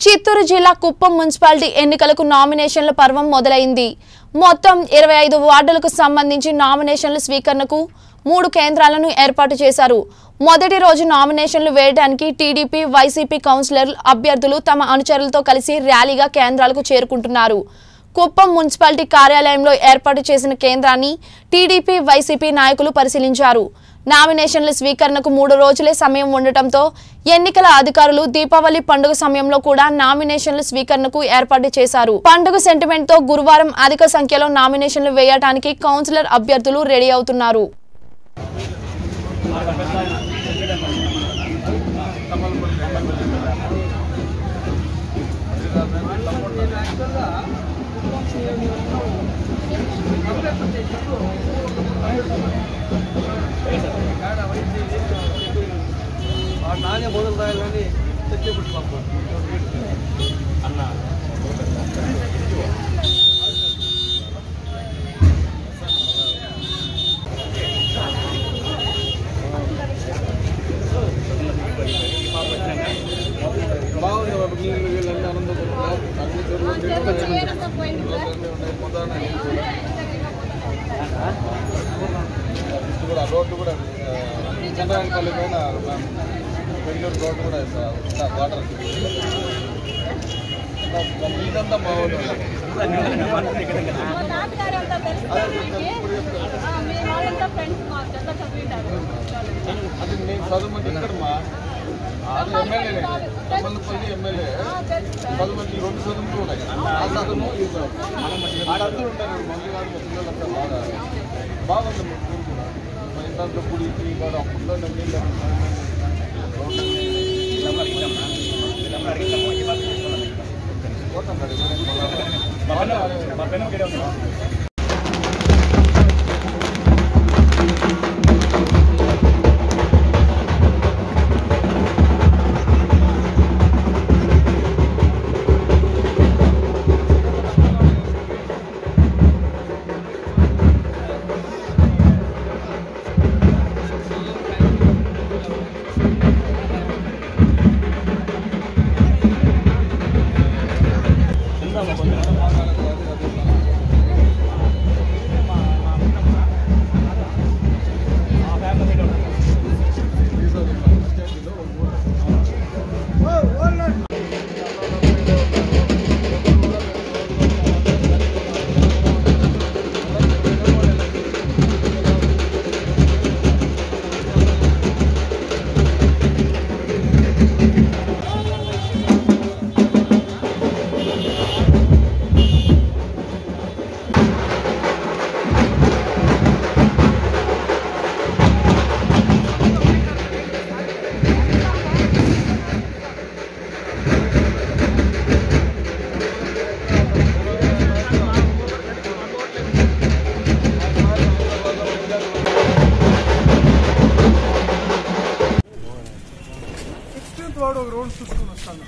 చిత్తూరు జిల్లా కుప్పం మున్సిపాలిటీ ఎన్నికలకు నామినేషన్ల పర్వం మొదలైంది. మొత్తం 25 వార్డులకు సంబంధించి నామినేషన్ల స్వీకరణకు 3 కేంద్రాలను ఏర్పాటు చేశారు. మొదటి రోజు నామినేషన్లు వేయడానికి టీడీపీ, వైసీపీ కౌన్సిలర్ అభ్యర్థులు తమ అనుచరులతో కలిసి ర్యాలీగా కేంద్రాలకు చేరుకుంటున్నారు. కుప్పం మున్సిపాలిటీ కార్యాలయంలో ఏర్పాటు చేసిన కేంద్రాన్ని టీడీపీ, వైసీపీ నాయకులు పరిశీలించారు. నామినేషన్ల స్వీకరణకు 3 రోజులే సమయం ఉండటంతో ఎన్నికల అధికారులు దీపావళి పండుగ సమయంలో కూడా నామినేషన్ల స్వీకరణకు ఏర్పాటు చేశారు. పండుగ సెంటిమెంట్ తో గురువారం అధిక సంఖ్యలో నామినేషన్లు వేయడానికి కౌన్సిలర్ అభ్యర్థులు రెడీ అవుతున్నారు. నానే మొదలు రాయాలని తెచ్చేప్పుడు అన్న బాగుంది బాబు. వీళ్ళన్నీ ఆనందపడుతున్నారు. కూడా రోడ్డు కూడా చంద్రాయనపల్లి పైన బెంగళూరు రోడ్డు కూడా వాటర్ ఇదంతా బాగుంది. అది నేను చదువుమంది ఇక్కడమ్మా. అది ఎమ్మెల్యే సంబంధపల్లి ఎమ్మెల్యే 10 మంది 2 చదువులు ఉన్నాయి. ఆ చదువు ఆడందరూ ఉంటారు. మళ్ళీ వాడు మా పిల్లలంతా బాగుంది. మరి దాంట్లో గుడి కూడా అప్పుడులో నీళ్ళు వాడు ఒక రోడ్ చూసుకుని వస్తాను.